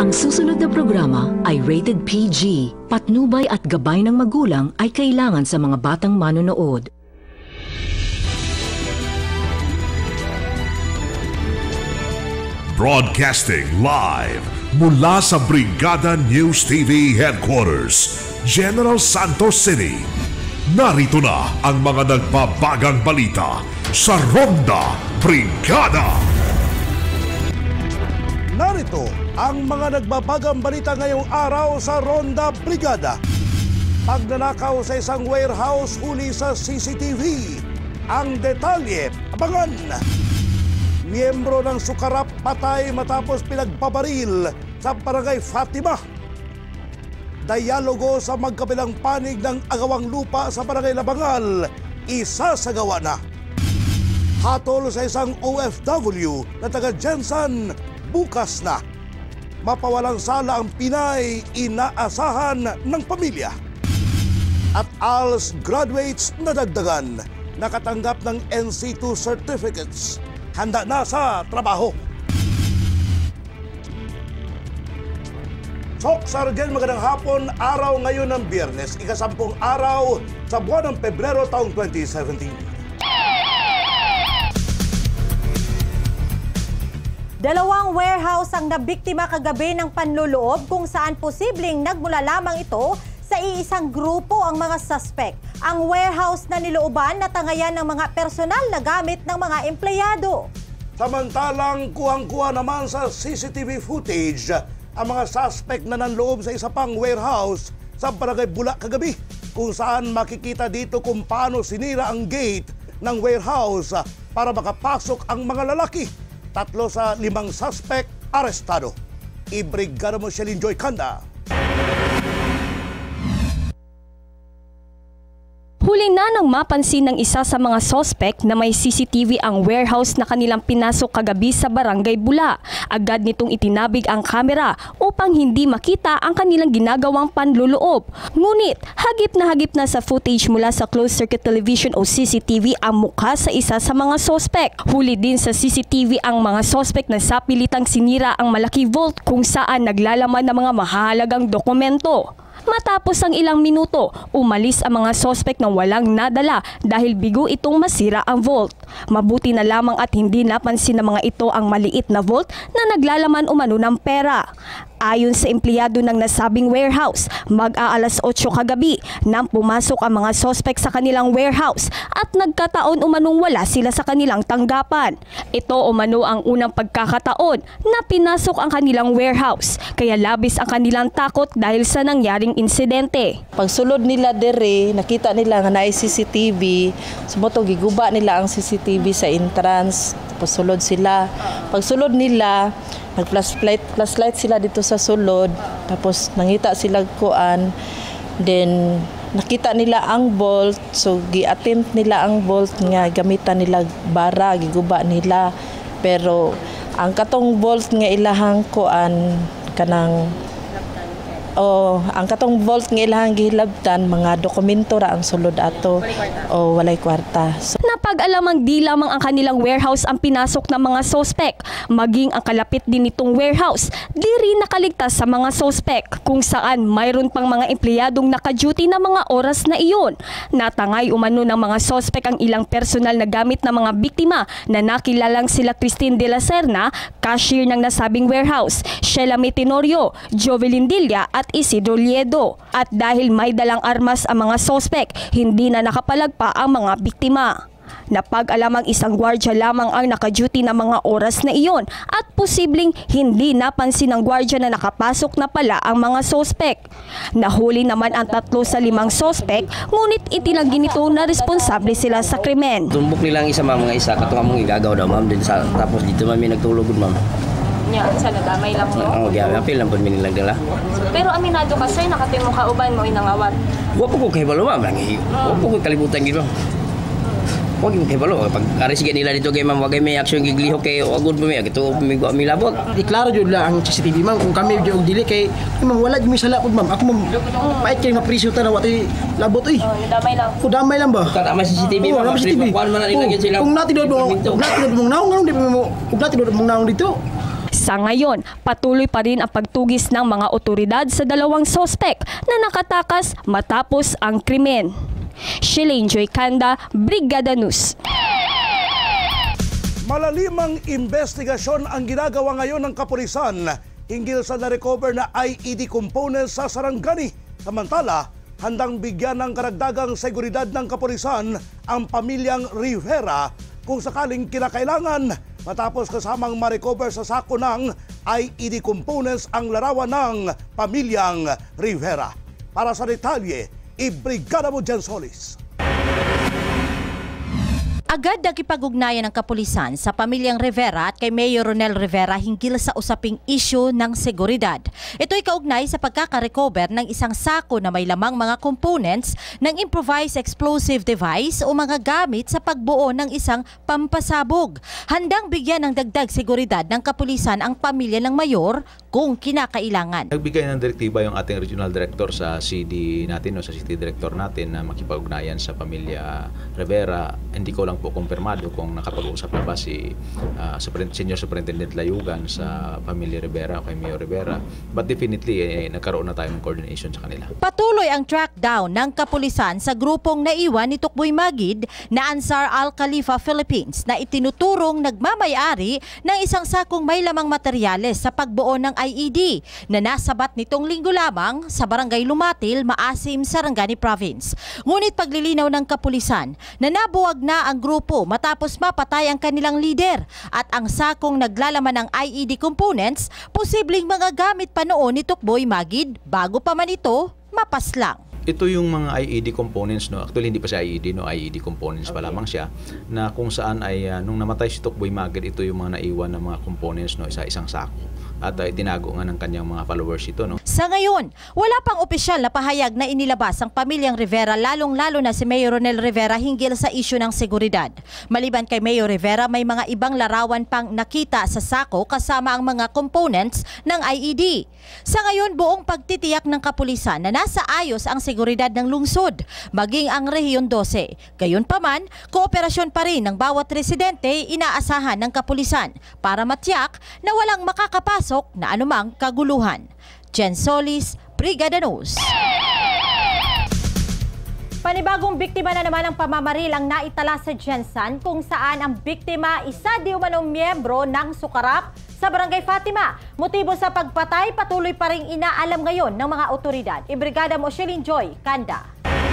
Ang susunod na programa ay rated PG. Patnubay at gabay ng magulang ay kailangan sa mga batang manonood. Broadcasting live mula sa Brigada News TV Headquarters, General Santos City. Narito na ang mga nagbabagang balita sa Ronda Brigada. Narito ang mga nagbabagang balita ngayong araw sa Ronda Brigada. Pagnanakaw sa isang warehouse huli sa CCTV. Ang detalye, abangan. Miyembro ng Sukarap patay matapos pinagbabaril sa Barangay Fatima. Dialogo sa magkabilang panig ng agawang lupa sa Barangay Labangal, isasagawa na. Hatol sa isang OFW na taga Jensan, bukas na. Mapawalang sala ang Pinay, inaasahan ng pamilya. At ALS graduates na dagdagan, nakatanggap ng NC2 certificates. Handa na sa trabaho. Sok Sargen, magandang hapon. Araw ngayon ng Biyernes, ika-10 araw sa buwan ng Pebrero taong 2017. Dalawang warehouse ang nabiktima kagabi ng panloloob kung saan posibleng nagmula lamang ito sa iisang grupo ang mga suspect. Ang warehouse na nilooban natangayan ng mga personal na gamit ng mga empleyado. Samantalang kuhang-kuha naman sa CCTV footage ang mga suspect na nanloob sa isa pang warehouse sa Barangay Bula kagabi, kung saan makikita dito kung paano sinira ang gate ng warehouse para makapasok ang mga lalaki. 3 sa 5 suspect arestado. Ibrigada mo siya Joy Kanda. Huli na nang mapansin ng isa sa mga sospek na may CCTV ang warehouse na kanilang pinasok kagabi sa Barangay Bula. Agad nitong itinabig ang kamera upang hindi makita ang kanilang ginagawang panluloob. Ngunit hagip na sa footage mula sa closed circuit television o CCTV ang mukha sa isa sa mga sospek. Huli din sa CCTV ang mga sospek na sapilitang sinira ang malaki vault kung saan naglalaman ng mga mahalagang dokumento. Matapos ang ilang minuto, umalis ang mga sospek na walang nadala dahil bigo itong masira ang vault. Mabuti na lamang at hindi napansin ng mga ito ang maliit na vault na naglalaman umano ng pera. Ayon sa empleyado ng nasabing warehouse, mag-aalas 8 kagabi nang pumasok ang mga sospek sa kanilang warehouse at nagkataon umanong wala sila sa kanilang tanggapan. Ito umano ang unang pagkakataon na pinasok ang kanilang warehouse, kaya labis ang kanilang takot dahil sa nangyaring insidente. Pagsulod nila dere, nakita nila nga naay CCTV, sumotong giguba nila ang CCTV sa entrance, tapos sulod sila. Pagsulod nila, nag-flashlight sila dito sa sulod, tapos nangita sila kuan, then nakita nila ang bolt, so gi-attempt nila ang bolt nga gamitan nila bara, giguba nila. Pero ang katong bolt nga ilahang kuan kanang ang katong vault nga ilahang gihilabtan, mga dokumento ra ang sulod ato o walay kwarta. Napag-alamang di lamang ang kanilang warehouse ang pinasok ng mga sospek, maging ang kalapit din nitong warehouse di rin nakaligtas sa mga sospek, kung saan mayroon pang mga empleyadong naka-duty na mga oras na iyon. Natangay umano ng mga sospek ang ilang personal na gamit ng mga biktima na nakilalang sila Christine de la Serna, cashier ng nasabing warehouse, Sheila Metenorio, Jovelyn Dilla at Isidro Liedo. At dahil may dalang armas ang mga sospek, hindi na nakapalagpa ang mga biktima. Napag-alamang isang gwardya lamang ang naka-duty na mga oras na iyon at posibleng hindi napansin ng gwardya na nakapasok na pala ang mga sospek. Nahuli naman ang 3 sa 5 sospek, ngunit itinanggi nito na responsable sila sa krimen. Tumbok nilang isa mga isa, katong among igagaw daw ma'am, tapos dito mami nagtulog ma'am. Nya, sa nadamay lang mo? Oo, apil lang po minilang dala. Pero aminado ka sa'yo, nakatimo ka uban mo inangawat. Huwag po kay balo ma'am, huwag po kalibutan gito. Huwag kay balo, pag karisigan nila dito kay ma'am, huwag may action giglihok kay agud mo may, ito milabot. Iklaro jud lang ang CCTV ma'am, kung kami jud dili kay ma'am wala gyud sala pud ma'am. Ako ma'am, pait kay mapriso ta na wati labot oy. Damay lang. Ko damay lang ba? Kada may CCTV ma'am, kuan man na nila gyud sila. Kung natidod mong naong di mo, kung natidod mong naong dito. Sa ngayon, patuloy pa rin ang pagtugis ng mga otoridad sa dalawang sospek na nakatakas matapos ang krimen. Shelaine Joy Canda, Brigada News. Malalimang investigasyon ang ginagawa ngayon ng kapulisan hinggil sa na-recover na IED components sa Sarangani. Samantala, handang bigyan ng karagdagang seguridad ng kapulisan ang pamilyang Rivera kung sakaling kinakailangan matapos kasamang ma-recover sa sako ng IED components ang larawan ng pamilyang Rivera. Para sa detalye, ibrigada mo Jen Solis. Agad nakipag-ugnayan ng kapulisan sa pamilyang Rivera at kay Mayor Ronel Rivera hinggil sa usaping isyu ng seguridad. Ito'y kaugnay sa pagkakarecover ng isang sako na may lamang mga components ng improvised explosive device o mga gamit sa pagbuo ng isang pampasabog. Handang bigyan ng dagdag seguridad ng kapulisan ang pamilya ng mayor kung kinakailangan. Nagbigay ng direktiba yung ating regional director sa CD natin o sa city director natin na makipag-ugnayan sa pamilya Rivera. Hindi ko lang po kumpirmado kung nakapag-usap na ba si Senior Superintendent Layugan sa pamilya Rivera o kay Mayor Rivera. But definitely, nagkaroon na tayo ng coordination sa kanila. Patuloy ang track down ng kapulisan sa grupong naiwan ni Tukboy Magid na Ansar Al Khalifa Philippines na itinuturong nagmamayari ng isang sakong may lamang materyales sa pagbuo ng IED na nasabat nitong linggo lamang sa Barangay Lumatil, Maasim, Sarangani Province. Ngunit paglilinaw ng kapulisan na nabuwag na ang grupo matapos mapatay ang kanilang leader at ang sakong naglalaman ng IED components, posibleng mga gamit pa noon ni Tukboy Magid bago pa man ito mapaslang. Ito yung mga IED components, no? Actually hindi pa siya IED, no? IED components pa lamang siya, na kung saan ay nung namatay si Tukboy Magid, ito yung mga naiwan na mga components, no? Isang sako. At itinago nga ng kanyang mga followers ito, no? Sa ngayon, wala pang opisyal na pahayag na inilabas ang pamilyang Rivera, lalong-lalo na si Mayor Ronel Rivera hinggil sa isyu ng seguridad. Maliban kay Mayor Rivera, may mga ibang larawan pang nakita sa sako kasama ang mga components ng IED. Sa ngayon, buong pagtitiyak ng kapulisan na nasa ayos ang seguridad ng lungsod, maging ang Rehiyon 12. Gayunpaman, kooperasyon pa rin ng bawat residente inaasahan ng kapulisan para matiyak na walang makakapasok na anumang kaguluhan. Jen Solis, Brigada News. Panibagong biktima na naman ng pamamaril ang naitala sa Jensan kung saan ang biktima isa di umanong miyembro ng Sukarap sa Barangay Fatima. Motibo sa pagpatay patuloy pa ring inaalam ngayon ng mga otoridad. Ibrigada mo Shelaine Joy Canda.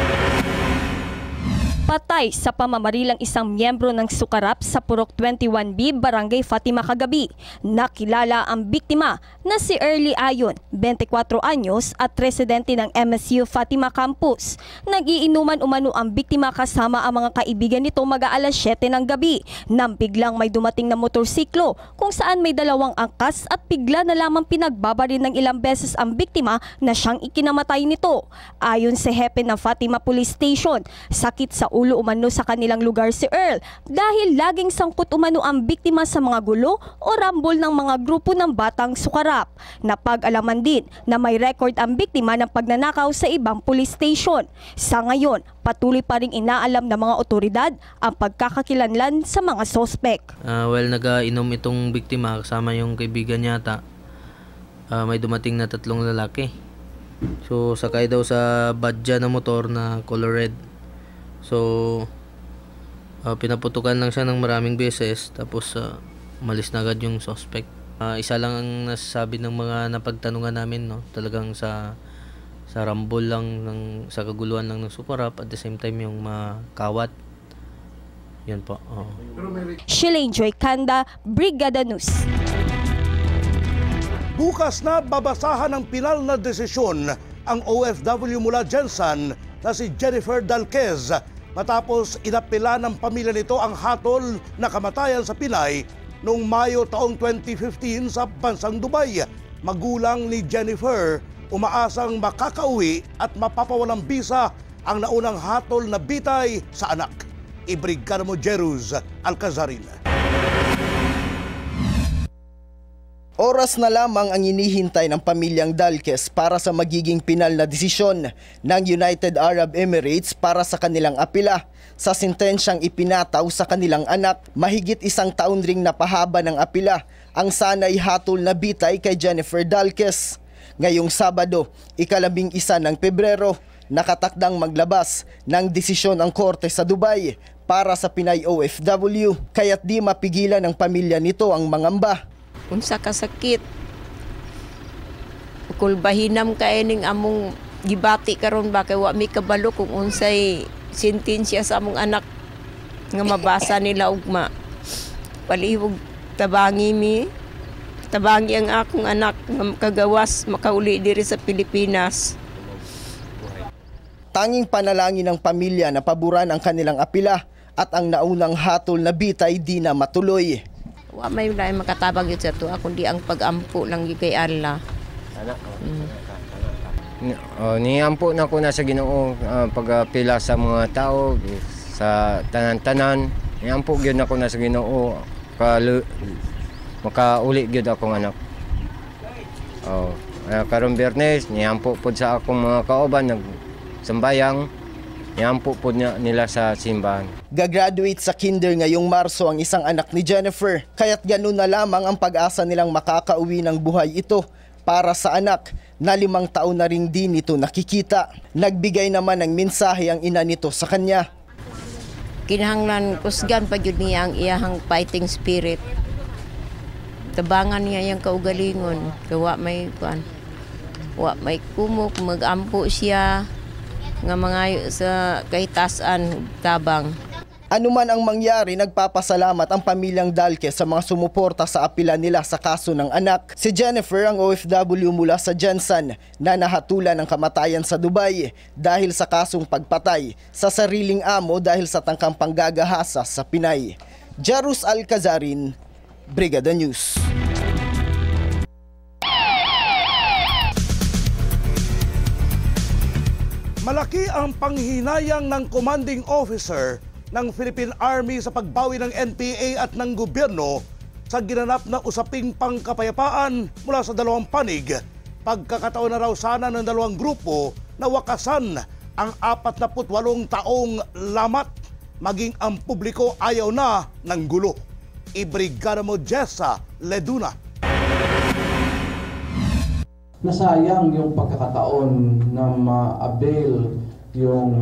Patay sa pamamaril ang isang miyembro ng Sukarap sa Purok 21B, Barangay Fatima kagabi. Nakilala ang biktima na si Early Ayon, 24 anyos at residente ng MSU Fatima Campus. Nag-iinuman umano ang biktima kasama ang mga kaibigan nito mag-aalas 7 ng gabi nang biglang may dumating na motorsiklo kung saan may dalawang angkas at bigla na lamang pinagbabaril ng ilang beses ang biktima na siyang ikinamatay nito. Ayon sa hepe ng Fatima Police Station, sakit sa ulo umano sa kanilang lugar si Earl dahil laging sangkot umano ang biktima sa mga gulo o rambol ng mga grupo ng batang Sukarap. Napag-alaman din na may record ang biktima ng pagnanakaw sa ibang police station. Sa ngayon, patuloy pa ring inaalam ng mga otoridad ang pagkakakilanlan sa mga sospek. Nag-inom itong biktima kasama yung kaibigan yata. May dumating na 3 lalaki. So sakay daw sa badja na motor na color red. So, pinaputukan lang siya ng maraming beses tapos umalis na agad yung suspect. Isa lang ang nasasabi ng mga napagtanungan namin, no? Talagang sa rambol lang, sa kaguluhan lang ng Sukarap at the same time yung makawat. Yan po. Shelaine Joy Canda, Brigada News. Bukas na babasahan ng pinal na desisyon ang OFW mula Jensan na si Jennifer Dalquez matapos inapela ng pamilya nito ang hatol na kamatayan sa Pinay noong Mayo taong 2015 sa bansang Dubai. Magulang ni Jennifer umaasang makakauwi at mapapawalang bisa ang naunang hatol na bitay sa anak. Ibrigada mo Jeruz Alcazarin. Oras na lamang ang inihintay ng pamilyang Dalquez para sa magiging pinal na desisyon ng United Arab Emirates para sa kanilang apela sa sentensyang ipinataw sa kanilang anak. Mahigit 1 taon ring napahaba ng apela ang sanay hatol na bitay kay Jennifer Dalquez. Ngayong Sabado, 11 ng Pebrero, nakatakdang maglabas ng desisyon ang korte sa Dubai para sa Pinay OFW, kaya't di mapigilan ng pamilya nito ang mangamba. Unsa ka sakit, kul bahinam kaening among gibati karon ba kay wa mi kabalo kung unsay sentensya sa among anak nga mabasa nila ugma. Palihog tabangi ang akong anak nga kagawas makauli diri sa Pilipinas. Tanging panalangin ng pamilya na paboran ang kanilang apila at ang naunang hatol na bitay di na matuloy. Wa may lain makatabang yun sa tuwa kundi ang pag-ampo lang kay Allah. Niampo na ko na sa Ginoo pagpila sa mga tao sa tanan-tanan. Niampo gyud na ko na sa Ginoo makauli gyud akong anak. Karon Biyernes niampo pod sa akong mga kauban nagsambayang. Niampo pod nila sa simbahan. Gagraduate sa kinder ngayong Marso ang isang anak ni Jennifer, kaya't ganun na lamang ang pag-asa nilang makakauwi ng buhay ito para sa anak na 5 taon na rin din ito nakikita. Nagbigay naman ng mensahe ang ina nito sa kanya. Kinahanglan kusgan pa gyud niya ang iyahang fighting spirit. Tabangan niya yung kaugalingon. Wa may kumok, mag-ampo siya nga mga sa kahitasan tabang. Ano man ang mangyari, nagpapasalamat ang pamilyang Dalquez sa mga sumuporta sa apila nila sa kaso ng anak. Si Jennifer ang OFW mula sa Jensen na nahatulan ng kamatayan sa Dubai dahil sa kasong pagpatay sa sariling amo dahil sa tangkang panggagahasa sa Pinay. Jarus Alcazarin, Brigada News. Malaki ang panghinayang ng commanding officer ng Philippine Army sa pagbawi ng NPA at ng gobyerno sa ginanap na usaping pangkapayapaan mula sa dalawang panig. Pagkakataon na raw sana ng dalawang grupo na wakasan ang 48 taong lamat, maging ang publiko ayaw na ng gulo. Ibrigada mo Jessa Leduna. Nasayang yung pagkakataon na ma-avail yung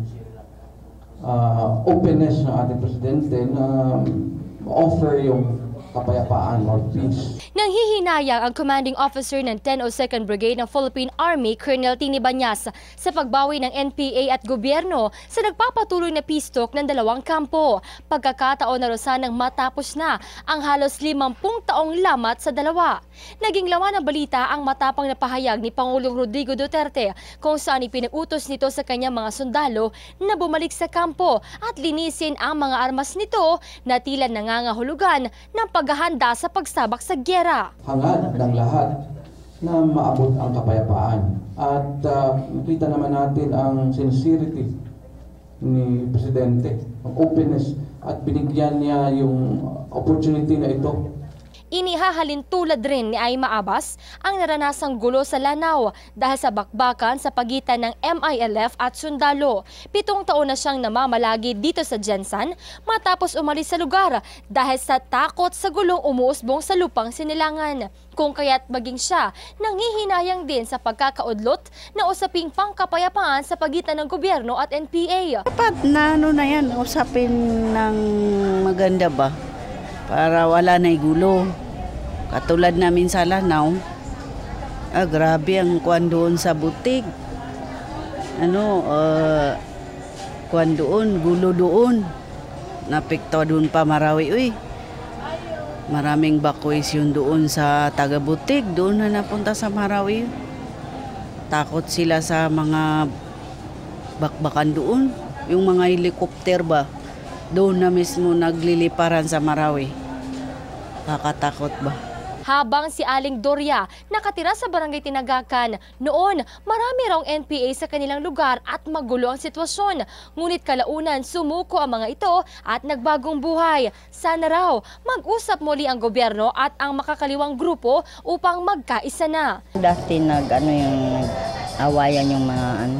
openness ng ating presidente na offer yung kapayapaan or peace. Nanghihinayang ang commanding officer ng 1002nd Brigade ng Philippine Army, Colonel Tini Banyas, sa pagbawi ng NPA at gobyerno sa nagpapatuloy na peace talk ng dalawang kampo. Pagkakataon na sanang matapos na ang halos 50 taong lamat sa dalawa. Naging laman ng balita ang matapang na pahayag ni Pangulong Rodrigo Duterte kung saan ipinag-utos nito sa kanyang mga sundalo na bumalik sa kampo at linisin ang mga armas nito na tila nangangahulugan ng paghahanda sa pagsabak sa gyera. Hangad ng lahat na maabot ang kapayapaan. At makita naman natin ang sincerity ni Presidente, ang openness at binigyan niya yung opportunity na ito. Inihahalin tulad rin ni Aima Abbas ang naranasang gulo sa Lanao dahil sa bakbakan sa pagitan ng MILF at sundalo. 7 taon na siyang namamalagi dito sa Jensen matapos umalis sa lugar dahil sa takot sa gulong umuusbong sa lupang Sinilangan. Kung kaya't maging siya nanghihinayang din sa pagkakaudlot na usaping pangkapayapaan sa pagitan ng gobyerno at NPA. Dapat na yan, usapin ng maganda ba? Para wala na gulo. Katulad namin sa Lanao, grabe ang kuwan doon sa butig. Kuwan doon, gulo doon. Napekto doon pa Marawi. Uy. Maraming bakwis yun doon sa taga-butig. Doon na napunta sa Marawi. Takot sila sa mga bakbakan doon. Yung mga helikopter ba? Doon na mismo nagliliparan sa Marawi. Kakatakot ba? Habang si Aling Doria nakatira sa Barangay Tinagakan, noon marami raw NPA sa kanilang lugar at magulo ang sitwasyon. Ngunit kalaunan sumuko ang mga ito at nagbagong buhay. Sana raw mag-usap muli ang gobyerno at ang makakaliwang grupo upang magkaisa na. Dati yung awayan yung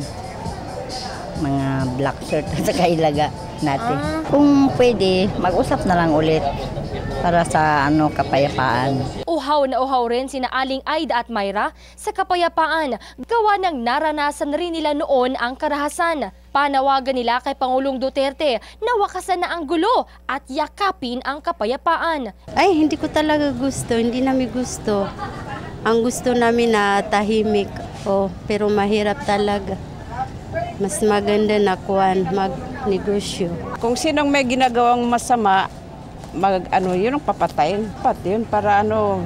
mga black shirt sa kailaga natin. Kung pwede, mag-usap na lang ulit para sa kapayapaan. Uhaw na uhaw rin sina Aling Aida at Myra sa kapayapaan. Gawa ng naranasan rin nila noon ang karahasan. Panawagan nila kay Pangulong Duterte na wakasan na ang gulo at yakapin ang kapayapaan. Ay, hindi ko talaga gusto, hindi namin gusto. Ang gusto namin na tahimik, pero mahirap talaga. Mas maganda na magnegosyo. Kung sinong may ginagawang masama, yun ang papatayin. Yun para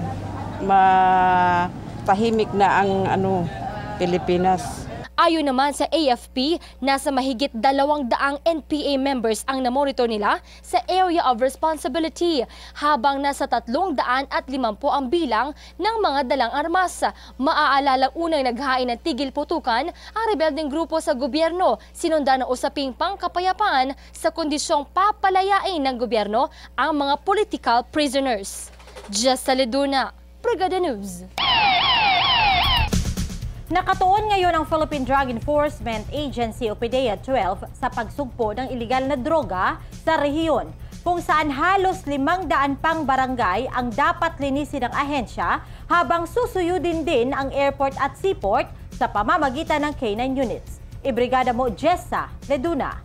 matahimik na ang Pilipinas. Ayon naman sa AFP, nasa mahigit 200 NPA members ang namonitor nila sa Area of Responsibility, habang nasa 350 ang bilang ng mga dalang armas. Maaalala unang naghain ng tigil putukan ang rebeldeng grupo sa gobyerno, sinundan ng usaping pangkapayapaan sa kondisyong papalayain ng gobyerno ang mga political prisoners. Jessa Leduna, Brigada News. Nakatuon ngayon ang Philippine Drug Enforcement Agency o PDEA-12 sa pagsugpo ng iligal na droga sa rehiyon, kung saan halos 500 pang barangay ang dapat linisin ng ahensya, habang susuyudin din ang airport at seaport sa pamamagitan ng K9 units. Ibrigada mo Jessa Leduna.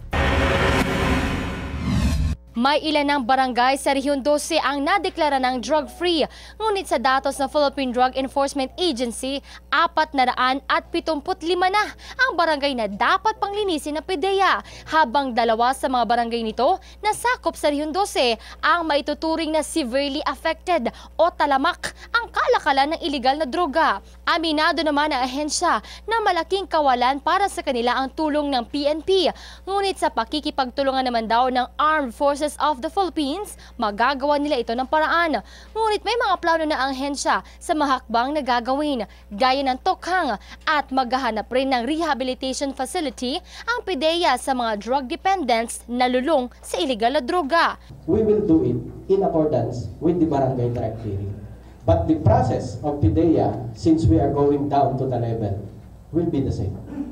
May ilan ng barangay sa Rehiyon 12 ang nadeklara ng drug-free. Ngunit sa datos ng Philippine Drug Enforcement Agency, 475 na ang barangay na dapat panglinisin ng PDEA, habang 2 sa mga barangay nito na sakop sa Rehiyon 12 ang maituturing na severely affected o talamak ang kalakalan ng iligal na droga. Aminado naman ang ahensya na malaking kawalan para sa kanila ang tulong ng PNP. Ngunit sa pakikipagtulungan naman daw ng Armed Forces of the Philippines, magagawa nila ito ng paraan. Ngunit may mga plano na ang ahensya sa mahakbang na gagawin, gaya ng tokhang, at maghahanap rin ng rehabilitation facility ang PDEA sa mga drug dependents na lulong sa iligal na droga. We will do it in accordance with the barangay drug clearing. But the process of PDEA, since we are going down to the level, will be the same.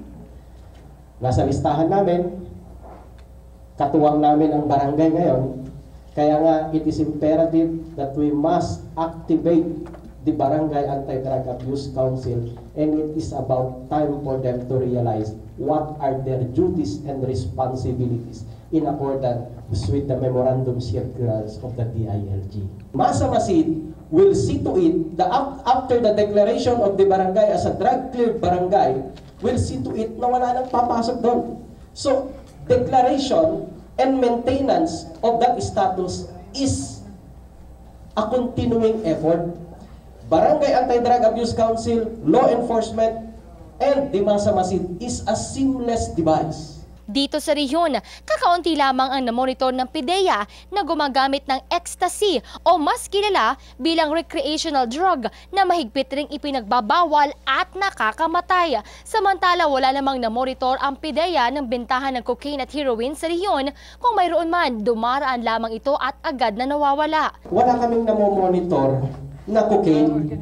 Nasa listahan namin, katuwang namin ang barangay ngayon, kaya nga it is imperative that we must activate the Barangay Anti-Drug Abuse Council, and it is about time for them to realize what are their duties and responsibilities in accordance with the memorandum circulars of the DILG. Masa Masid will see to it that after the declaration of the barangay as a drug-cleared barangay, will see to it na wala nang papasok doon. So, declaration and maintenance of that status is a continuing effort. Barangay Anti-Drug Abuse Council, law enforcement, and the Masa Masid is a seamless device. Dito sa rehiyon, kakaunti lamang ang namonitor ng PDEA na gumagamit ng ecstasy o mas kilala bilang recreational drug na mahigpit ring ipinagbabawal at nakakamatay. Samantala, wala namang namonitor ang PDEA ng bentahan ng cocaine at heroin sa rehiyon. Kung mayroon man, dumaraan lamang ito at agad na nawawala. Wala kaming namomonitor na cocaine,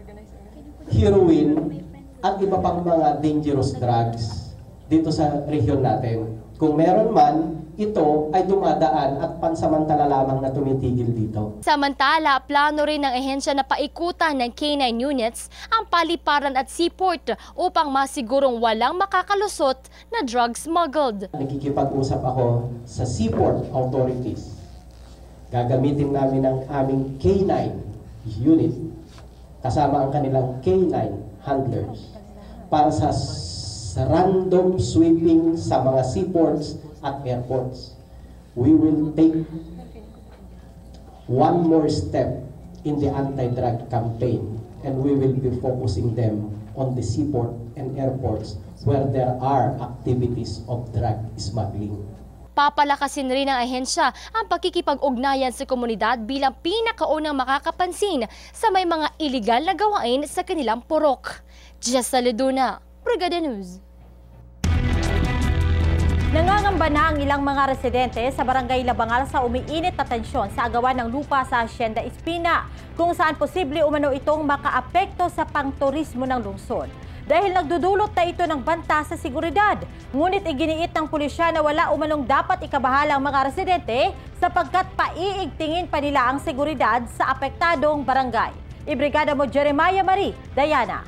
heroin, at iba pang mga dangerous drugs dito sa rehiyon natin. Kung meron man, ito ay dumadaan at pansamantala lamang na tumitigil dito. Samantala, plano rin ng ahensya na paikutan ng K9 units ang paliparan at seaport upang masigurong walang makakalusot na drug smuggled. Nakikipag-usap ako sa seaport authorities. Gagamitin namin ang aming K9 unit kasama ang kanilang K9 handlers para sa random sweeping sa mga seaports at airports. We will take one more step in the anti-drug campaign, and we will be focusing them on the seaport and airports where there are activities of drug smuggling. Papalakasin rin ng ahensya ang pakikipag-ugnayan sa komunidad bilang pinakaunang makakapansin sa may mga iligal na gawain sa kanilang purok. Jessa Leduna, Brigada News. Nangangamba na ang ilang mga residente sa Barangay Labangal sa umiinit na tensyon sa agawan ng lupa sa Hacienda Espina, kung saan posible umano itong makaapekto sa pangturismo ng lungsod. dahil nagdudulot na ito ng banta sa seguridad. Ngunit iginiit ng pulisya na wala umanong dapat ikabahala ang mga residente sapagkat paiigtingin pa nila ang seguridad sa apektadong barangay. Ibrigada mo Jeremiah Marie Diana.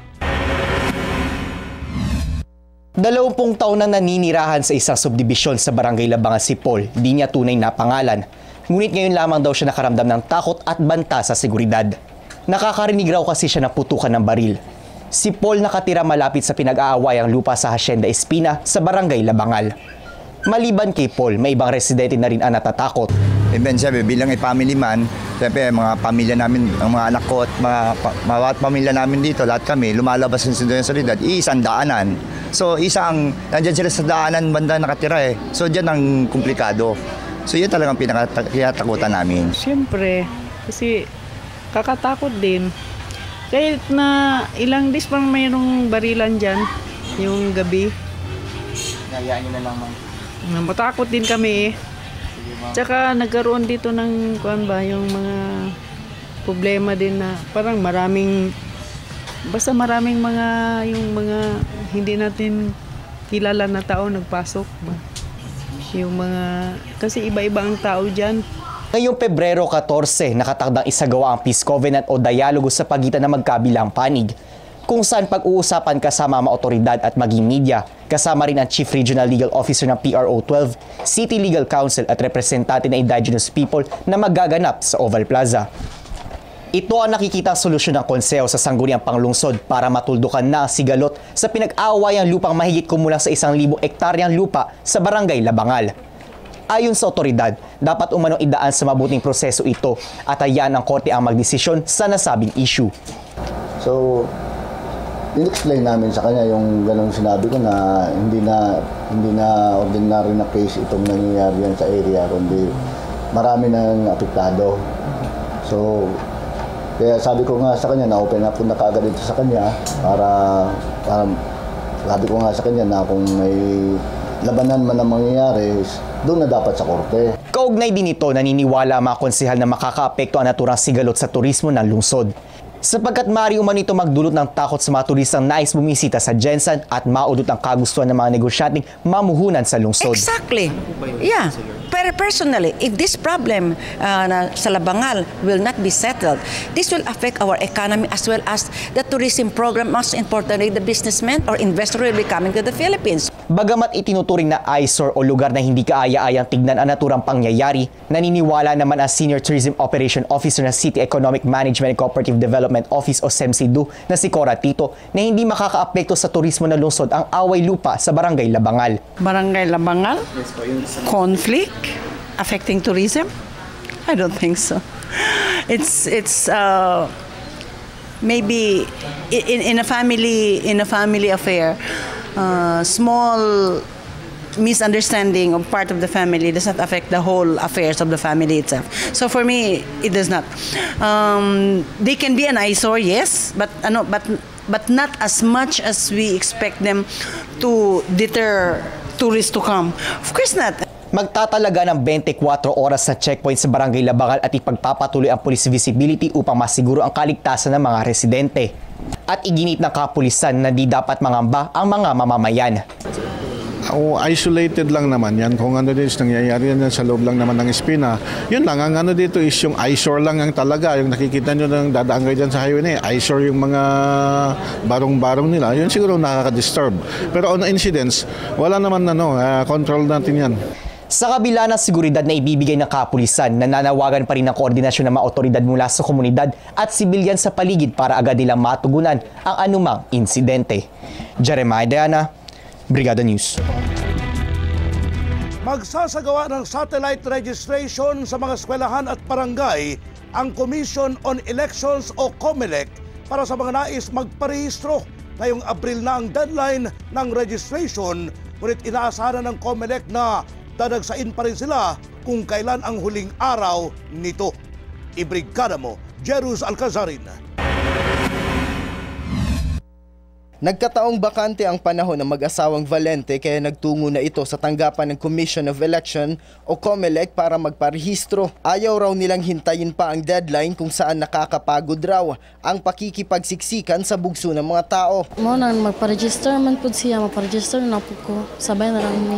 20 taon na naninirahan sa isang subdibisyon sa Barangay Labangan si Paul, di niya tunay na pangalan. Ngunit ngayon lamang daw siya nakaramdam ng takot at banta sa seguridad. Nakakarinig raw kasi siya ng putukan ng baril. Si Paul nakatira malapit sa pinag-aawayang lupa sa Hacienda Espina sa Barangay Labangal. Maliban kay Paul, may ibang residente na rin ang natatakot. Even sabi, bilang family man, siyempre mga pamilya namin, ang mga anak ko at mga pamilya namin dito, lahat kami, lumalabas sa solidad, isang daanan. So nandyan sila sa daanan, banda nakatira eh. So dyan ang komplikado. So yun talagang pinakatakutan namin. Siyempre, kasi kakatakot din. Kahit na ilang days pang mayroong barilan dyan, yung gabi. Hayaan nyo na lang, ma'am. Matakot din kami eh. Tsaka nagkaroon dito ng yung mga problema din na parang maraming mga hindi natin kilala na tao nagpasok. Kasi iba-iba ang tao dyan. Ngayong Pebrero 14, nakatakdang isagawa ang Peace Covenant o dialogo sa pagitan ng magkabilang panig, kung saan pag-uusapan kasama ang mga otoridad at maging media, kasama rin ang Chief Regional Legal Officer ng PRO 12, City Legal Council at representante ng indigenous people na magaganap sa Oval Plaza. Ito ang nakikitang solusyon ng konseho sa sangguniang panglungsod para matuldukan na ang sigalot sa pinag-aawayang lupang mahigit kumulang sa 1,000 ektaryang lupa sa Barangay Labangal. Ayon sa otoridad, dapat umanong idaan sa mabuting proseso ito at hayaan ng korte ang magdesisyon sa nasabing issue. So, in-explain namin sa kanya yung ganong sinabi ko na hindi na ordinary na case itong nangyayari yan sa area, kundi marami nang apektado. So, kaya sabi ko nga sa kanya na open up na kaagad ito sa kanya para sabi ko nga sa kanya na kung may labanan man ang mangyayari, doon na dapat sa korte. Kaugnay din ito, naniniwala ang mga konsehal na makakaapekto ang naturang sigalot sa turismo ng lungsod. Sapagkat maaari umano ito magdulot ng takot sa mga turistang nais bumisita sa Jensan at maudot ang kagustuhan ng mga negosyanteng mamuhunan sa lungsod. Exactly. Yeah. Pero personally, if this problem sa Labangal will not be settled, this will affect our economy as well as the tourism program. Most importantly, the businessmen or investor will be coming to the Philippines. Bagamat itinuturing na eyesore o lugar na hindi kaaya-ayang tignan ang naturang pangyayari, naniniwala naman ang Senior Tourism Operation Officer ng City Economic Management and Cooperative Development Office o SEMCIDU na si Cora Tito na hindi makakaapekto sa turismo ng lungsod ang away lupa sa Barangay Labangal. Barangay Labangal? Conflict affecting tourism? I don't think so. It's maybe in a family affair. Small misunderstanding of part of the family does not affect the whole affairs of the family itself. So for me, it does not. They can be an eyesore, yes, but not as much as we expect them to deter tourists to come. Of course not. Magtatalaga ng 24 oras na checkpoint sa Barangay Labangal at ipagpapatuloy ang police visibility upang masiguro ang kaligtasan ng mga residente. At iginit ng kapulisan na di dapat mangamba ang mga mamamayan. Isolated lang naman yan. Kung ano din is nangyayari yan sa loob lang naman ng Espina. Yun lang, ang ano dito is yung eyesore lang ang talaga. Yung nakikita nyo ng dadaan kayo dyan sa highway na eyesore yung mga barong-barong nila. Yun siguro nakaka-disturb. Pero on incidents, wala naman control natin yan. Sa kabila ng seguridad na ibibigay ng kapulisan, nananawagan pa rin ng koordinasyon ng mga otoridad mula sa komunidad at sibilyan sa paligid para agad nilang matugunan ang anumang insidente. Jeremiah Diana, Brigada News. Magsasagawa ng satellite registration sa mga eskwelahan at barangay ang Commission on Elections o COMELEC para sa mga nais magparehistro. Ngayong Abril na ang deadline ng registration, ngunit inaasahan ng COMELEC na dadagsain pa rin sila kung kailan ang huling araw nito. Ibrigada mo, Jerus Alcazarin. Nagkataong bakante ang panahon ng mag-asawang Valente kaya nagtungo na ito sa tanggapan ng Commission of Election o COMELEC para magparehistro. Ayaw raw nilang hintayin pa ang deadline kung saan nakakapagod raw ang pakikipagsiksikan sa bugso ng mga tao. Mo nang magpa-register man pud siya, magpa-register na pud ko. Sabay na lang ni.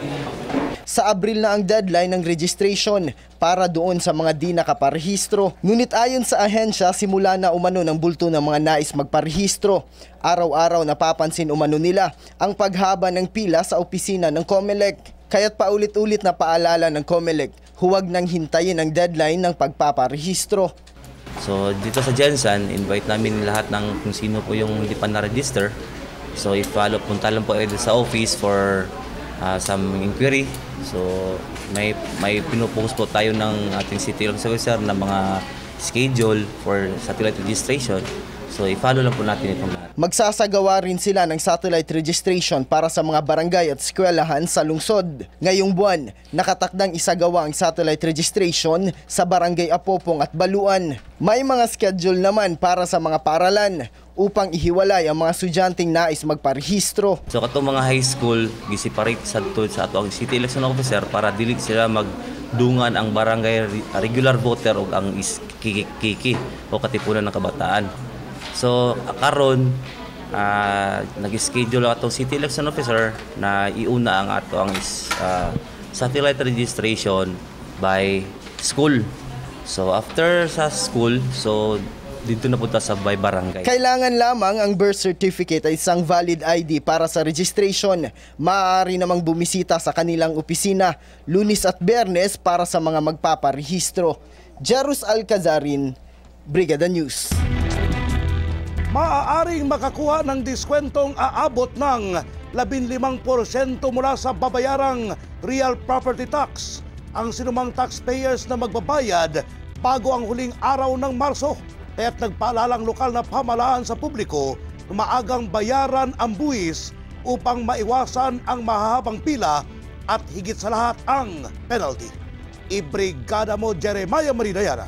Sa Abril na ang deadline ng registration para doon sa mga di nakaparehistro. Ngunit ayon sa ahensya, simula na umano ng bulto ng mga nais magparehistro. Araw-araw napapansin umano nila ang paghaba ng pila sa opisina ng COMELEC. Kaya't paulit-ulit na paalala ng COMELEC, huwag nang hintayin ang deadline ng pagpaparehistro. So dito sa Jensen, invite namin lahat ng kung sino po yung hindi pa na-register. So punta lang po sa office for some inquiry. So may pinupost po tayo ng ating city officer na mga schedule for satellite registration. So i-follow lang po natin itong lahat. Magsasagawa rin sila ng satellite registration para sa mga barangay at eskwelahan sa lungsod. Ngayong buwan, nakatakdang isagawa ang satellite registration sa barangay Apopong at Baluan. May mga schedule naman para sa mga paaralan upang ihiwalay ang mga estudyanteng nais magparehistro. So katong mga high school, gisiparate sa ato ang city election officer para dili sila magdungan ang barangay regular voter o ang kiki o katipunan ng kabataan. So karon nag-schedule atong city election officer na iuna ang ato ang satellite registration by school. So after sa school, so dito na punta sa by barangay. Kailangan lamang ang birth certificate ay isang valid ID para sa registration. Maaari namang bumisita sa kanilang opisina Lunes at Biyernes para sa mga magpaparehistro. Jarus Alcazarin, Brigada News. Maaaring makakuha ng diskwentong aabot ng 15% mula sa babayarang real property tax ang sinumang taxpayers na magbabayad bago ang huling araw ng Marso. Kaya't nagpaalalang lokal na pamahalaan sa publiko na maagang bayaran ang buwis upang maiwasan ang mahahabang pila at higit sa lahat ang penalty. Ibrigada mo Jeremiah Maridayana.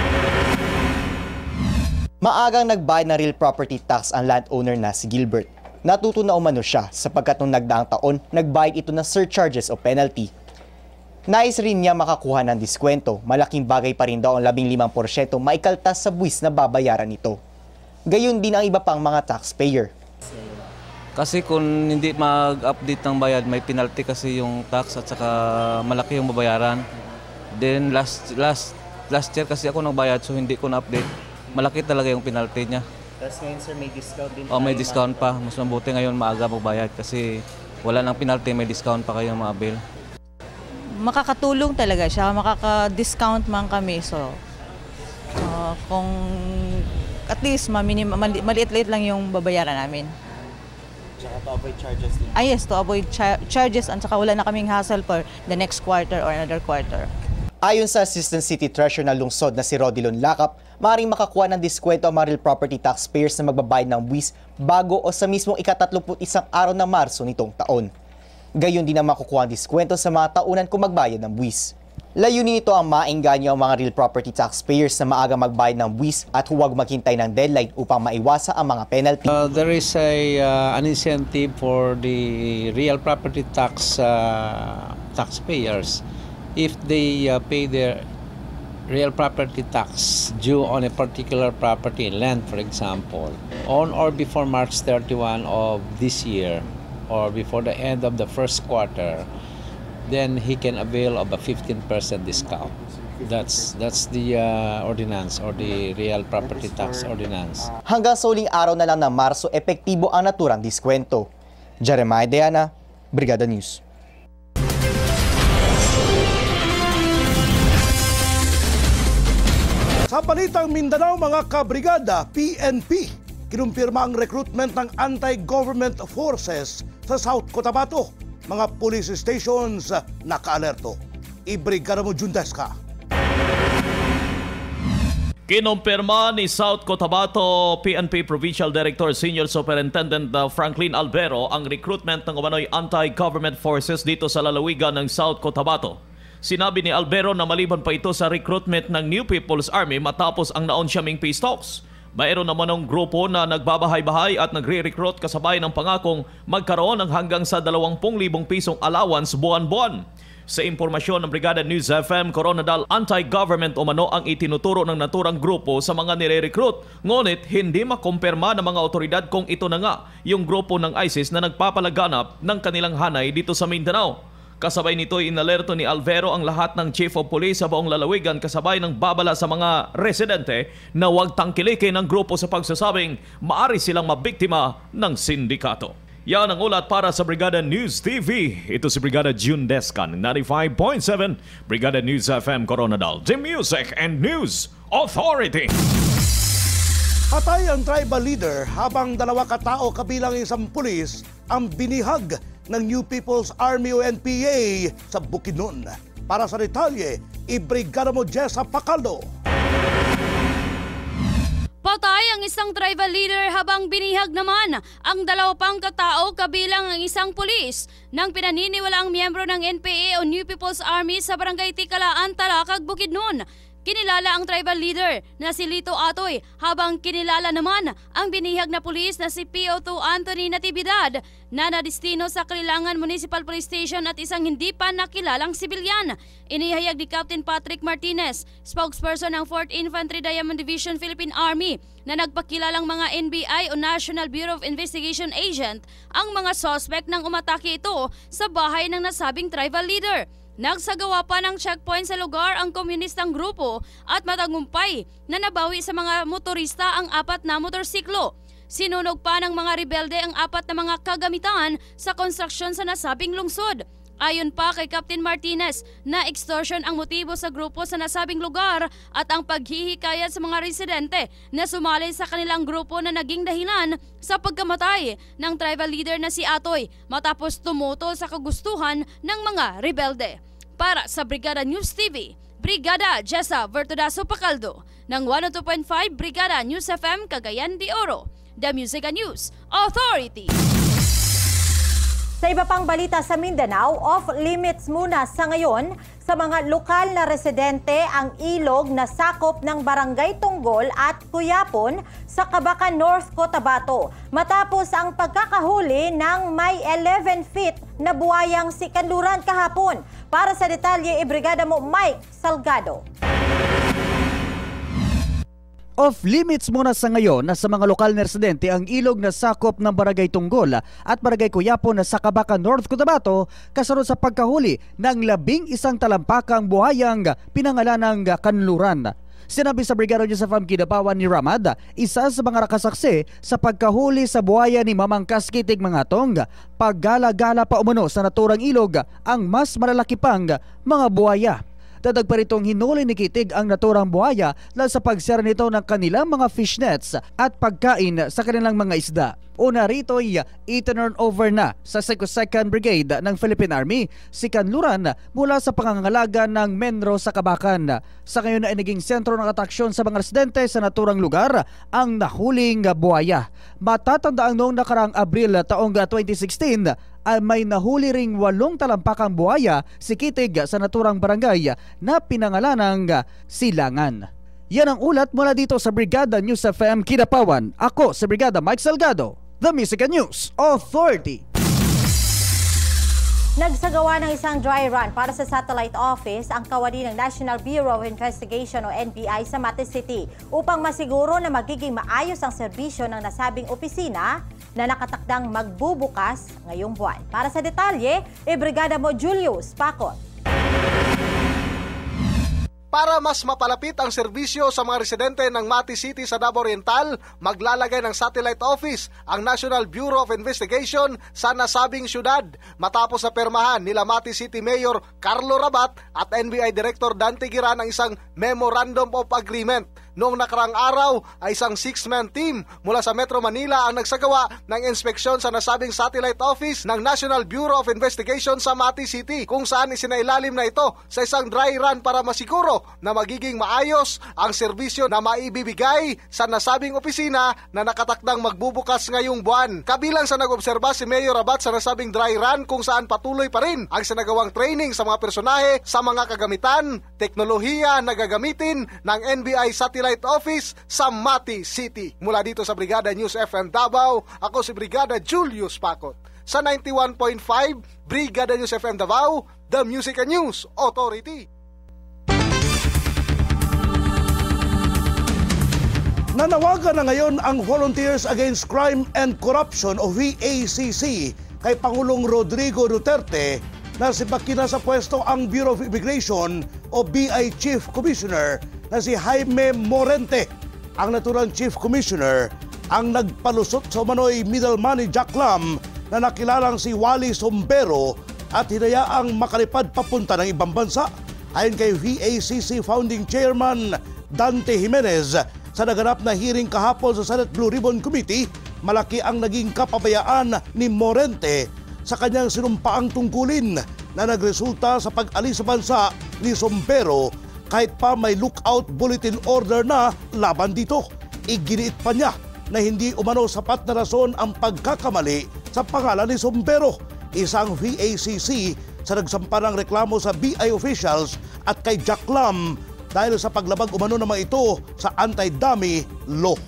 Maagang nagbayad ng real property tax ang landowner na si Gilbert. Natuto na umano siya sapagkat nung nagdaang taon, nagbayad ito ng surcharges o penalty. Nais rin niya makakuha ng diskwento. Malaking bagay pa rin daw ang 15% maikaltas sa buwis na babayaran nito. Gayon din ang iba pang mga taxpayer. Kasi kung hindi mag-update ng bayad, may penalty kasi yung tax at saka malaki yung babayaran. Then last year kasi ako nagbayad so hindi ko na-update. Malaki talaga yung penalty niya. Tapos ngayon sir, may discount din. May discount pa. Mas mabuti ngayon maaga magbayad kasi wala nang penalty, may discount pa kayo maabil. Makakatulong talaga siya, makaka-discount man kami. So, kung at least maliit-liit lang yung babayaran namin. Tsaka to avoid charges din. Yes, to avoid charges at saka wala na kaming hassle for the next quarter or another quarter. Ayon sa Assistant City Treasurer na lungsod na si Rodilon Lacap, maaaring makakuha ng diskwento ang mga real property taxpayers na magbabayad ng buwis bago o sa mismong ika-31 araw ng Marso nitong taon. Gayon din ang makukuha ang diskwento sa mga taunan kung magbayad ng buwis. Layunin nito ang maengganyo ang mga real property taxpayers na maaga magbayad ng buwis at huwag maghintay ng deadline upang maiwasa ang mga penalty. There is an incentive for the real property tax taxpayers if they pay their real property tax due on a particular property land, for example, on or before March 31 of this year, or before the end of the first quarter, then he can avail of a 15% discount. That's the ordinance or the real property tax ordinance. Hanggang sa huling araw na lang ng Marso, epektibo ang naturang diskwento. Jeremiah Diana, Brigada News. Sa balitang Mindanao, mga kabrigada, PNP, kinumpirma ang recruitment ng anti-government forces sa South Cotabato. Mga police stations naka-alerto. Ibrigada mo Jundeska. Kinumpirma ni South Cotabato PNP Provincial Director Senior Superintendent Franklin Albero ang recruitment ng umano'y anti-government forces dito sa lalawigan ng South Cotabato. Sinabi ni Albero na maliban pa ito sa recruitment ng New People's Army matapos ang naonsyaming peace talks. Mayroon naman ng grupo na nagbabahay-bahay at nagre-recruit kasabay ng pangakong magkaroon ng hanggang sa 20,000 pisong allowance buwan-buwan. Sa impormasyon ng Brigada News FM, Coronadal, anti-government umano ang itinuturo ng naturang grupo sa mga nire-recruit. Ngunit hindi makumpirma ng mga otoridad kung ito na nga yung grupo ng ISIS na nagpapalaganap ng kanilang hanay dito sa Mindanao. Kasabay nito inalerto ni Alvero ang lahat ng Chief of Police sa buong lalawigan kasabay ng babala sa mga residente na huwag tangkilikin ng grupo sa pagsasabing maari silang mabiktima ng sindikato. Yan ang ulat para sa Brigada News TV. Ito si Brigada June Descan, 95.7, Brigada News FM Coronadal, The Music and News Authority. Patay ang tribal leader habang 2 katao kabilang isang pulis ang binihag ng New People's Army o NPA sa Bukidnon. Para sa detalye, i-Brigada mo Jessa Pacaldo. Patay ang isang tribal leader habang binihag naman ang 2 pang katao kabilang ang isang pulis nang pinaniniwalaang miyembro ng NPA o New People's Army sa Barangay Tikalaan, Talakag, Bukidnon. Kinilala ang tribal leader na si Lito Atoy habang kinilala naman ang binihag na pulis na si PO2 Anthony Natividad na nadistino sa Kalilangan Municipal Police Station at isang hindi pa nakilalang sibilyan. Inihayag ni Captain Patrick Martinez, spokesperson ng 4th Infantry Diamond Division Philippine Army, na nagpakilalang mga NBI o National Bureau of Investigation agent ang mga suspect nang umatake ito sa bahay ng nasabing tribal leader. Nagsagawa pa ng checkpoint sa lugar ang komunistang grupo at matagumpay na nabawi sa mga motorista ang 4 na motorsiklo. Sinunog pa ng mga rebelde ang 4 na mga kagamitan sa konstruksyon sa nasabing lungsod. Ayon pa kay Captain Martinez na extortion ang motibo sa grupo sa nasabing lugar at ang paghihikayat sa mga residente na sumali sa kanilang grupo na naging dahilan sa pagkamatay ng tribal leader na si Atoy matapos tumutol sa kagustuhan ng mga rebelde. Para sa Brigada News TV, Brigada Jessa Vertudaso Pacaldo ng 102.5 Brigada News FM Cagayan de Oro, The Music and News Authority. Sa iba pang balita sa Mindanao, off-limits muna sa ngayon sa mga lokal na residente ang ilog na sakop ng Barangay Tunggol at Cuyapon sa Cabacan North, Cotabato matapos ang pagkakahuli ng may 11 feet na buwayang si Kanluran kahapon. Para sa detalye, ibrigada mo Mike Salgado. Off-limits muna sa ngayon na sa mga lokal na residente ang ilog na sakop ng Barangay Tunggol at Barangay Cuyapon na sa Cabacan North, Cotabato kasunod sa pagkahuli ng 11 talampakang buhayang pinangalanang Kanluran. Sinabi sa Brigada News FM Kidapawan ni Ramad, isa sa mga nakasaksi sa pagkahuli sa buhaya ni Mamang Kaskitig Mangatong, paggala-gala pa umano sa naturang ilog ang mas malalaki pang mga buhaya. Dadag pa ritong hinuli ni Kitig ang naturang buhaya dahil sa pagsira nito ng kanilang mga fish nets at pagkain sa kanilang mga isda. Una rito ay i-turn over na sa 2nd Brigade ng Philippine Army si Kanluran mula sa pangangalaga ng Menro sa Cabacan. Sa ngayon ay naging sentro ng atraksyon sa mga residente sa naturang lugar ang nahuling buhaya. Matatandaan noong nakaraang Abril taong 2016 ay may nahuli ring 8 talampakang buhaya si Kitig sa naturang barangay na pinangalanang Silangan. Yan ang ulat mula dito sa Brigada News FM Kidapawan. Ako sa Brigada Mike Salgado, The Music and News Authority. Nagsagawa ng isang dry run para sa satellite office ang kawani ng National Bureau of Investigation o NBI sa Mati City upang masiguro na magiging maayos ang serbisyo ng nasabing opisina na nakatakdang magbubukas ngayong buwan. Para sa detalye, ibrigada mo Julius Pacot. Para mas mapalapit ang serbisyo sa mga residente ng Mati City sa Davao Oriental, maglalagay ng satellite office ang National Bureau of Investigation sa nasabing syudad matapos sa permahan nila Mati City Mayor Carlo Rabat at NBI Director Dante Giran ang isang Memorandum of Agreement. Noong nakarang araw ay isang 6-man team mula sa Metro Manila ang nagsagawa ng inspeksyon sa nasabing satellite office ng National Bureau of Investigation sa Mati City, kung saan isinailalim na ito sa isang dry run para masiguro na magiging maayos ang serbisyo na maibibigay sa nasabing opisina na nakatakdang magbubukas ngayong buwan. Kabilang sa nag-obserba si Mayor Rabat sa nasabing dry run kung saan patuloy pa rin ang sinagawang training sa mga personahe sa mga kagamitan, teknolohiya na gagamitin ng NBI satellite satellite office sa Mati City. Mula dito sa Brigada News FM Davao, ako si Brigada Julius Pacot. Sa 91.5, Brigada News FM Davao, the Music and News Authority. Nanawagan na ngayon ang Volunteers Against Crime and Corruption o VACC kay Pangulong Rodrigo Duterte na sibakina sa pwesto ang Bureau of Immigration o BI Chief Commissioner na si Jaime Morente. Ang naturang Chief Commissioner ang nagpalusot sa umano'y middleman ni Jack Lam na nakilalang si Wally Sombero at hinayaang makalipad papunta ng ibang bansa. Ayon kay VACC Founding Chairman Dante Jimenez, sa naganap na hearing kahapon sa Senate Blue Ribbon Committee, malaki ang naging kapabayaan ni Morente sa kanyang sinumpaang tungkulin na nagresulta sa pag-alis sa bansa ni Sombero kahit pa may lookout bulletin order na laban dito. Iginiit pa niya na hindi umano sapat na rason ang pagkakamali sa pangalan ni Sombero. Isang VACC sa nagsampa ng reklamo sa BI officials at kay Jack Lam dahil sa paglabag umano naman ito sa anti-dummy law.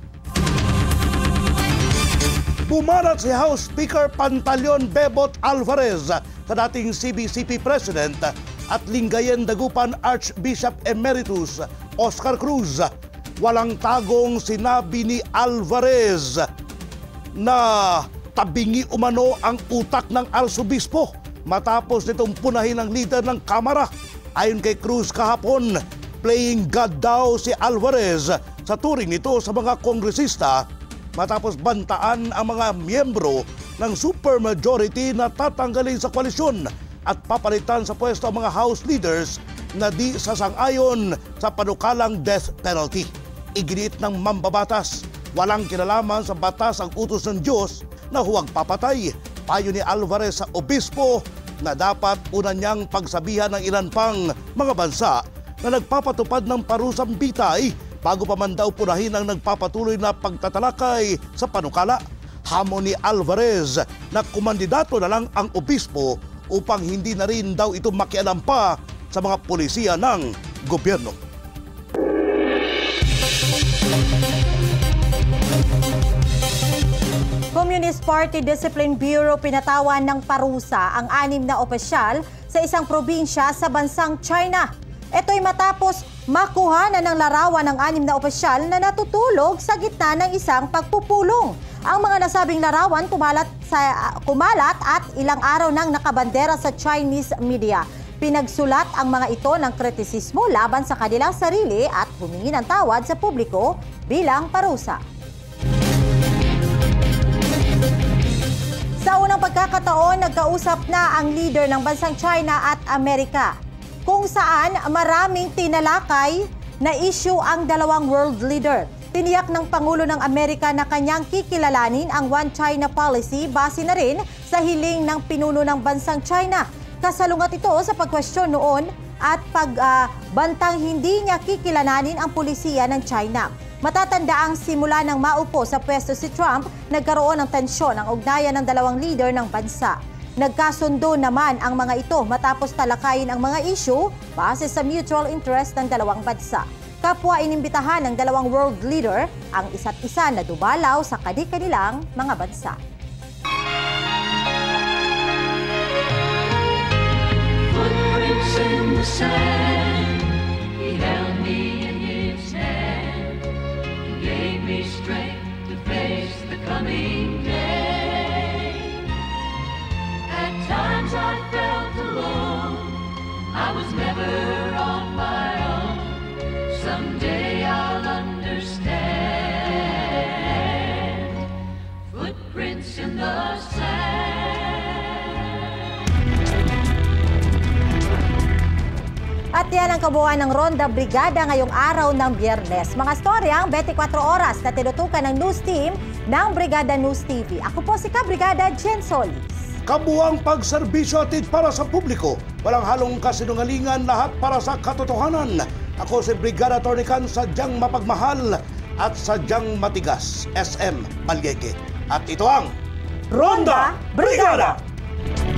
Bumanat si House Speaker Pantaleon Bebot Alvarez sa dating CBCP President at Lingayen Dagupan Archbishop Emeritus Oscar Cruz. Walang tagong sinabi ni Alvarez na tabingi umano ang utak ng arsobispo matapos nitong punahin ng leader ng Kamara. Ayon kay Cruz kahapon, playing God daw si Alvarez sa turing nito sa mga kongresista matapos bantaan ang mga miyembro ng supermajority na tatanggalin sa koalisyon at papalitan sa pwesto ang mga House leaders na di sasang-ayon sa panukalang death penalty. Iginiit ng mambabatas, walang kinalaman sa batas ang utos ng Diyos na huwag papatay. Payo ni Alvarez sa obispo na dapat una niyang pagsabihan ng ilan pang mga bansa na nagpapatupad ng parusang bitay bago pa man daw punahin ang nagpapatuloy na pagtatalakay sa panukala. Hamon ni Alvarez na kumandidato na lang ang obispo upang hindi na rin daw ito makialam pa sa mga polisiya ng gobyerno. Communist Party Discipline Bureau pinatawan ng parusa ang 6 na opisyal sa isang probinsya sa bansang China. Ito'y matapos makuha na ng larawan ng 6 na opisyal na natutulog sa gitna ng isang pagpupulong. Ang mga nasabing larawan kumalat at ilang araw nang nakabandera sa Chinese media. Pinagsulat ang mga ito ng kritisismo laban sa kanilang sarili at humingi ng tawad sa publiko bilang parusa. Sa unang pagkakataon, nagkausap na ang leader ng bansang China at Amerika, kung saan maraming tinalakay na issue ang dalawang world leader. Tiniyak ng Pangulo ng Amerika na kanyang kikilalanin ang One China policy base na rin sa hiling ng pinuno ng bansang China. Kasalungat ito sa pagkwestiyon noon at pagbantang hindi niya kikilalanin ang pulisiya ng China. Matatanda ang simula ng maupo sa pwesto si Trump, nagkaroon ng tensyon ang ugnayan ng dalawang leader ng bansa. Nagkasundo naman ang mga ito matapos talakayin ang mga issue base sa mutual interest ng dalawang bansa. Kapwa inimbitahan ng dalawang world leader ang isa't isa na dumalaw sa kani-kanilang mga bansa. Footprints in the sand, he held me in his hand, gave me strength to face the coming day. At times I felt alone, I was never on my own. Someday I'll understand. Footprints in the sand. At yan ang kabuuan ng Ronda Brigada ngayong araw ng Biyernes. Mga storyang 24 oras na tinutukan ng news team ng Brigada News TV. Ako po si Kabrigada Jen Solis. Kabuang pagserbisyo atid para sa publiko. Walang halong kasinungalingan, lahat para sa katotohanan. Ako si Brigada Tornican, sadyang mapagmahal at sadyang matigas, SM Maliege. At ito ang Ronda Brigada!